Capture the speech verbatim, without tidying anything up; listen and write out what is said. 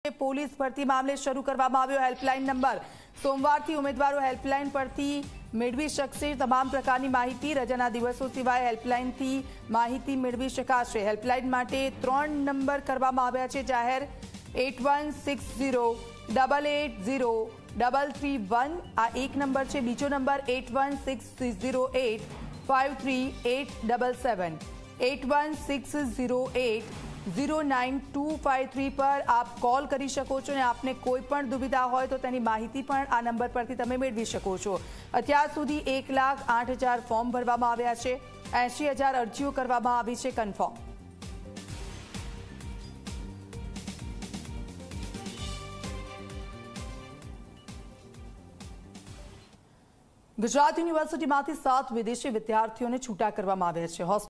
Police ભરતી મામલે શરૂ કરવામાં આવ્યો હેલ્પલાઇન નંબર। સોમવારથી ઉમેદવારો હેલ્પલાઇન પરથી મેળવી શકશે તમામ પ્રકારની માહિતી। રજાના દિવસો સિવાય હેલ્પલાઇનથી માહિતી મેળવી શકાશે। હેલ્પલાઇન માટે ત્રણ નંબર કરવામાં આવ્યા છે જાહેર। Eight one six zero double eight zero double three one આ એક નંબર છે। બીજો નંબર eight one six zero eight five three eight double seven eight one six zero eight zero nine two five three પર આપ કોલ કરી શકો છો અને આપને કોઈ પણ દુવિધા હોય તો તેની માહિતી પણ આ નંબર પરથી તમે મેળવી શકો છો। અત્યાર સુધી એક લાખ આઠ હજાર ફોર્મ ભરવામાં આવ્યા છે। એંશી હજાર અરજીઓ કરવામાં આવી છે કન્ફર્મ। ગુજરાત યુનિવર્સિટીમાંથી સાત વિદેશી વિદ્યાર્થીઓને છૂટા કરવામાં આવ્યા છે।